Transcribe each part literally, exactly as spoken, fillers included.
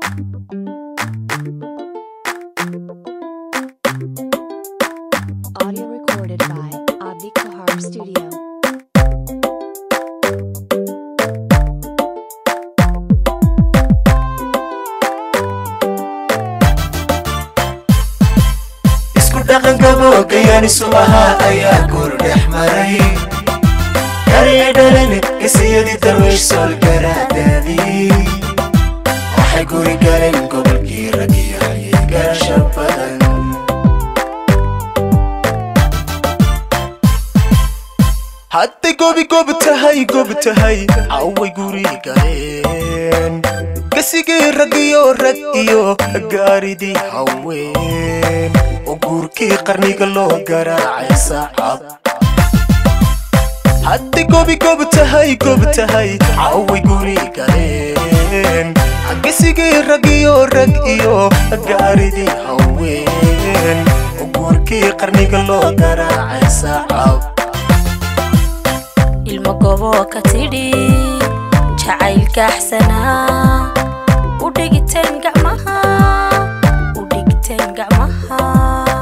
Audio recorded by Abdi Kahar Studio. dhaqan gabo kayani subaha ayaa gur dhexmaray kariye dhalane kasiyadi darwish sol garaadadi waxay guri galeen gobolkii ragiyaayay garasha badan hadday gobi gobi tahay gobi tahay away guri galeen kasigii ragiyo rag iyo gaaridii haween وقولكي قرني قلو قراعي صعب هدي قوبي قوبتهاي قوبتهاي عوي قولي قلين عقسيقي رقيو رقيو قاردي هوين وقولكي قرني قلو قراعي صعب المقوبو كتيري جعيلك أحسنا ودقيتين قعمها ودقيتين قعمها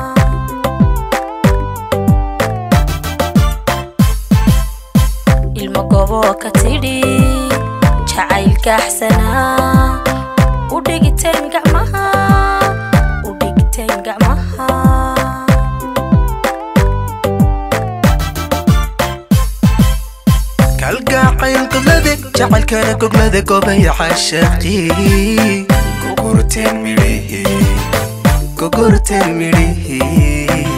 المقوبو كتيري جعيلك أحسنا ودقيتين قعمها ودقيتين قعمها كالقاعين قبلذي جعل كان قبلذي قبي حشاقي كوكورتين مريه كوكورتين مريه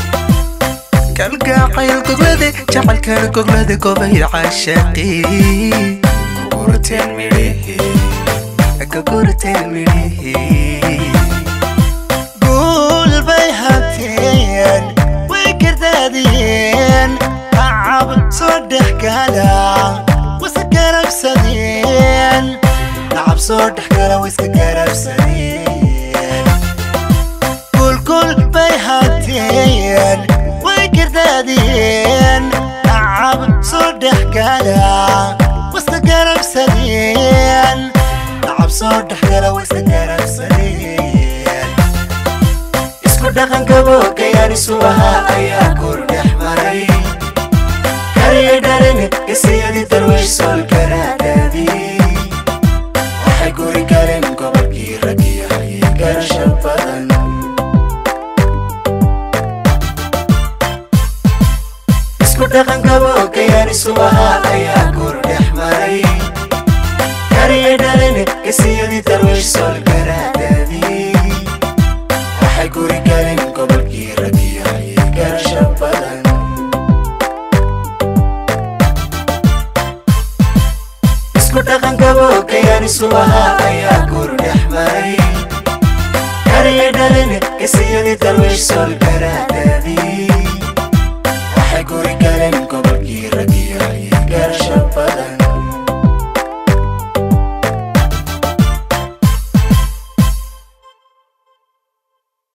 كالقاعين قبلذي جعل كان قبلذي قبي حشاقي كوكورتين مريه كوكورتين مريه قول بيهاتين وكردادين عاب صدح كلا وسكر بسدين عاب صدح كلا وسكر بسدين كل كل بيهاتين وكردادين عاب صدح كلا وسكر بسدين عاب صدح كلا وسكر بسدين اسكو دخن كبو كياني سوها ايا كورد احمري كاري دارني كسيادي ترويش سول كرادادي waxay guri galeen gobolkii ragiyaayay garasha badan isku dhaqan gabo kayani subaha ayaa gur dhexmaray kariye dhalane kasiyadi darwish sol garaadadi waxay guri galeen gobolkii ragiyaayay garasha badan dhaqan gabo kayani subaha ayaa gur dhexmaray kariye dhalane kasiyadi darwish sol garaadadi waxay guri galeen gobolkii ragiyaayay